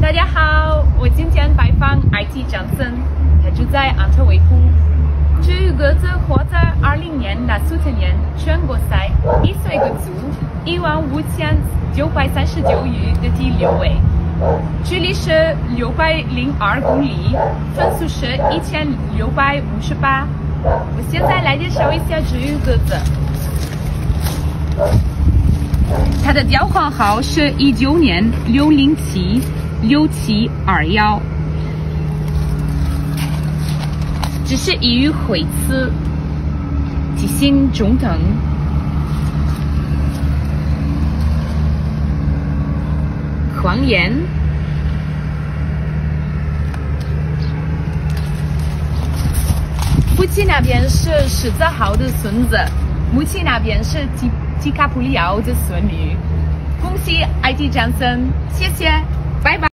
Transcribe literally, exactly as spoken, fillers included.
大家好，我今天拜访 Eddy Janssens， 他住在安特卫普。这个子获得二零年的SOUTERRAINE全国赛一岁个组一万五千九百三十九鱼的第六位，距离是六百零二公里，分数是一千六百五十八。我现在来介绍一下这个子。它的交换号是一九年六零七六七二幺，这是一鱼会雌，体型中等，黄眼，父亲那边是狮子号的孙子，母亲那边是吉吉卡普里奥的孙女。恭喜Eddy Janssens，谢谢，拜拜。